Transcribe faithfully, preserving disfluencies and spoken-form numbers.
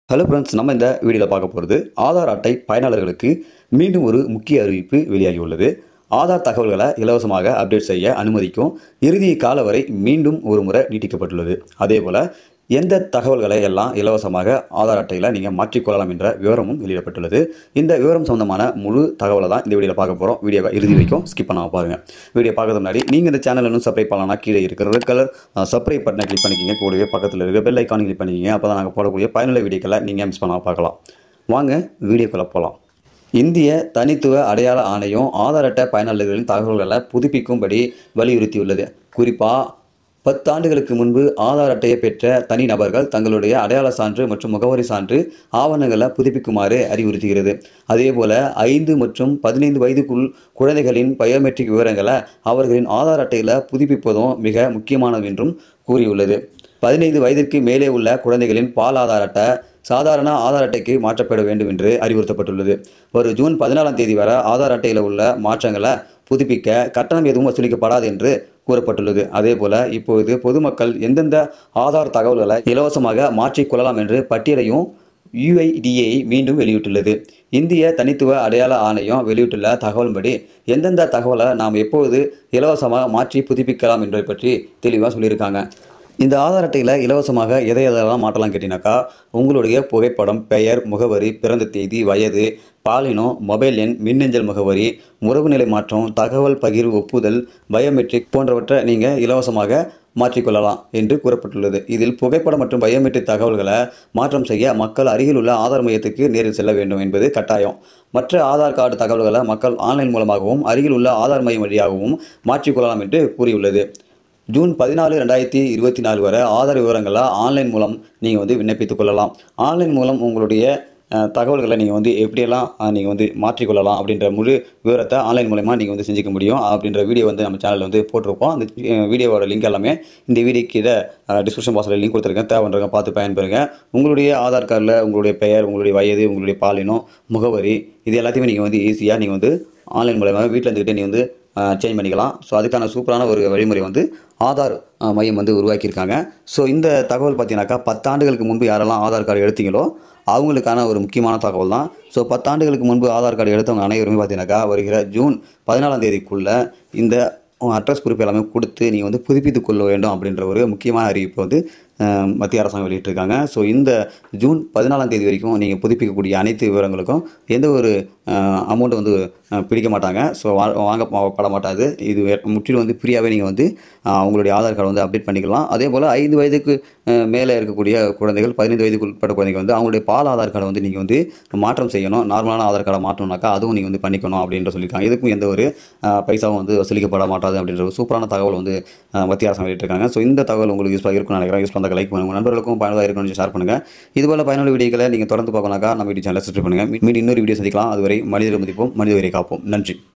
Hello friends, நம்ம இந்த வீடியோவில் பார்க்க போகிறது ஆதார் அட்டை பயனாளர்களுக்கு மீண்டும் ஒரு முக்கிய அறிவிப்பு வெளியாகியுள்ளது. ஆதார் தகவல்களை இலவசமாக அப்டேட் செய்ய அனுமதிக்கும் இறுதி கால வரை மீண்டும் ஒரு முறை நீட்டிக்கப்பட்டுள்ளது. அதேபோல் எந்த தகவல்களை எல்லாம் இலவசமாக ஆதார் அட்டையில் நீங்கள் மாற்றிக்கொள்ளலாம் என்ற விவரமும் வெளியிடப்பட்டுள்ளது. இந்த விவரம் சம்பந்தமான முழு தகவலை தான் இந்த வீடியோவில் பார்க்க போகிறோம். வீடியோவை இறுதி வரைக்கும் ஸ்கிப் பண்ணாமல் பாருங்கள். வீடியோ பார்க்கறது முன்னாடி நீங்கள் இந்த சேனல் இன்னும் சப்ஸ்கிரைப் பண்ணலாம், கீழே இருக்கிற ரெட் கலர் சப்ஸ்கிரைப் பட்டனை கிளிக் பண்ணிக்கிங்க. கூடவே பக்கத்தில் இருக்க பெல் ஐக்கானை கிளிக் பண்ணிக்கிங்க. அப்போ தான் நாங்கள் போடக்கூடிய பயனுள்ள வீடியோக்களை நீங்கள் மிஸ் பண்ணாமல் பார்க்கலாம். வாங்க வீடியோக்குள்ளே போகலாம். இந்திய தனித்துவ அடையாள ஆணையம் ஆதார் அட்டை பயனாளர்களின் தகவல்களை புதுப்பிக்கும்படி வலியுறுத்தியுள்ளது. குறிப்பாக பத்தாண்டுகளுக்கு முன்பு ஆதார் அட்டையை பெற்ற தனிநபர்கள் தங்களுடைய அடையாள சான்று மற்றும் முகவரி சான்று ஆவணங்களை புதுப்பிக்குமாறு அறிவுறுத்துகிறது. அதேபோல் ஐந்து மற்றும் பதினைந்து வயதுக்குள் குழந்தைகளின் பயோமெட்ரிக் விவரங்களை அவர்களின் ஆதார் அட்டையில் புதுப்பிப்பதும் மிக முக்கியமானது என்றும் கூறியுள்ளது. பதினைந்து வயதிற்கு மேலே உள்ள குழந்தைகளின் பால் ஆதார் அட்டை சாதாரண ஆதார் அட்டைக்கு மாற்றப்பட வேண்டும் என்று அறிவுறுத்தப்பட்டுள்ளது. ஒரு ஜூன் பதினாலாம் தேதி வரை ஆதார் அட்டையில் உள்ள மாற்றங்களை புதுப்பிக்க கட்டணம் எதுவும் வசூலிக்கப்படாது என்று கூறப்பட்டுள்ளது. அதேபோல இப்போது பொதுமக்கள் எந்தெந்த ஆதார் தகவல்களை இலவசமாக மாற்றிக்கொள்ளலாம் என்று பட்டியலையும் யூ ஐ டி ஏ ஐ மீண்டும் வெளியிட்டுள்ளது. இந்திய தனித்துவ அடையாள ஆணையம் வெளியிட்டுள்ள தகவல்படி எந்தெந்த தகவலை நாம் எப்போது இலவசமாக மாற்றி புதுப்பிக்கலாம் என்பதை பற்றி தெளிவாக சொல்லியிருக்காங்க. இந்த ஆதார் அட்டையில் இலவசமாக எதை எதெல்லாம் மாற்றலாம் கேட்டீங்கன்னாக்கா, உங்களுடைய புகைப்படம், பெயர், முகவரி, பிறந்த தேதி, வயது, பாலினம், மொபைல் எண், மின்னஞ்சல் முகவரி, உறவுநிலை மாற்றம், தகவல் பகிர்வு ஒப்புதல், பயோமெட்ரிக் போன்றவற்றை நீங்கள் இலவசமாக மாற்றிக்கொள்ளலாம் என்று கூறப்பட்டுள்ளது. இதில் புகைப்படம் மற்றும் பயோமெட்ரிக் தகவல்களை மாற்றம் செய்ய மக்கள் அருகில் உள்ள ஆதார் மையத்துக்கு நேரில் செல்ல வேண்டும் என்பது கட்டாயம். மற்ற ஆதார் கார்டு தகவல்களை மக்கள் ஆன்லைன் மூலமாகவும் அருகில் உள்ள ஆதார் மையம் வழியாகவும் மாற்றிக்கொள்ளலாம் என்று கூறியுள்ளது. ஜூன் பதினாலு ரெண்டாயிரத்தி இருபத்தி நாலு வரை ஆதார் விவரங்களை ஆன்லைன் மூலம் நீங்கள் வந்து விண்ணப்பித்துக் கொள்ளலாம். ஆன்லைன் மூலம் உங்களுடைய தகவல்களை நீங்கள் வந்து எப்படியெல்லாம் நீங்கள் வந்து மாற்றிக்கொள்ளலாம் அப்படின்ற முழு விவரத்தை ஆன்லைன் மூலமாக நீங்கள் வந்து செஞ்சுக்க முடியும் அப்படின்ற வீடியோ வந்து நம்ம சேனலில் வந்து போட்டிருப்போம். அந்த வீடியோவோட லிங்க் எல்லாமே இந்த வீடியோ கீழே டிஸ்கிரிப்ஷன் பாக்ஸில் லிங்க் கொடுத்துருக்கேன். தேவைன்றவங்க பார்த்து பயன்பெறுங்க. உங்களுடைய ஆதார் கார்டில் உங்களுடைய பெயர், உங்களுடைய வயது, உங்களுடைய பாலினம், முகவரி இது எல்லாத்தையுமே நீங்கள் வந்து ஈஸியாக நீங்கள் வந்து ஆன்லைன் மூலமாக வீட்டில் இருந்துக்கிட்டே நீங்கள் வந்து சேஞ்ச் பண்ணிக்கலாம். ஸோ அதுக்கான சூப்பரான ஒரு வழிமுறை வந்து ஆதார் மையம் வந்து உருவாக்கியிருக்காங்க. ஸோ இந்த தகவல் பார்த்தீங்கன்னாக்கா பத்தாண்டுகளுக்கு முன்பு யாரெல்லாம் ஆதார் கார்டு எடுத்தீங்களோ அவங்களுக்கான ஒரு முக்கியமான தகவல் தான். ஸோ பத்தாண்டுகளுக்கு முன்பு ஆதார் கார்டு எடுத்தவங்க அனைவருமே பார்த்தீங்கன்னாக்கா வருகிற ஜூன் பதினாலாம் தேதிக்குள்ளே இந்த அட்ரஸ் குறிப்பு எல்லாமே கொடுத்து நீங்கள் வந்து புதுப்பித்து கொள்ள வேண்டும் அப்படின்ற ஒரு முக்கியமான அறிவிப்பை வந்து மத்திய அரசாங்கம் வெளியிட்டிருக்காங்க. ஸோ இந்த ஜூன் பதினாலாம் தேதி வரைக்கும் நீங்கள் புதுப்பிக்கக்கூடிய அனைத்து விவரங்களுக்கும் எந்த ஒரு அமௌண்ட்டு வந்து பிடிக்க மாட்டாங்க. ஸோ வாங்கப்பட மாட்டாது. இது முற்றிலும் வந்து ஃப்ரீயாகவே நீங்கள் வந்து உங்களுடைய ஆதார் கார்டு வந்து அப்டேட் பண்ணிக்கலாம். அதே போல் ஐந்து வயதுக்கு மேலே இருக்கக்கூடிய குழந்தைகள், பதினைந்து வயதுக்கு உட்பட்ட குழந்தைகள் வந்து அவங்களுடைய பால் ஆதார் கார்டை வந்து நீங்கள் வந்து மாற்றம் செய்யணும். நார்மலான ஆதார் கார்டை மாற்றணும்னாக்கா அதுவும் நீங்கள் வந்து பண்ணிக்கணும் அப்படின்ற சொல்லியிருக்காங்க. இதுக்கும் எந்த ஒரு பைசாவும் வந்து வசூலிக்கப்பட மாட்டாது அப்படின்ற ஒரு சூப்பரான தகவல் வந்து மத்திய அரசாங்கம் வெளியிட்டிருக்காங்க. ஸோ இந்த தகவல் உங்களுக்கு யூஸ்ஃபுல்லாக இருக்கும்னு நினைக்கிறேன். யூஸ் பண்ண லைக் பண்ணுங்கள். நண்பர்களுக்கும் பயனுள்ளதாக இருக்கும்னு ஷேர் பண்ணுங்கள். இதுபோல் பயனுள்ள வீடியோக்களை நீங்கள் தொடர்ந்து பார்க்கணும்னாக்கா நம்ம வீடியோ சேனலை சப்ஸ்கிரைப் பண்ணுங்கள். மீண்டும் இன்னொரு வீடியோ சந்திக்கலாம். அதுவரை மனிதரை மதிப்போம், மனித உயிரை காப்போம். நன்றி.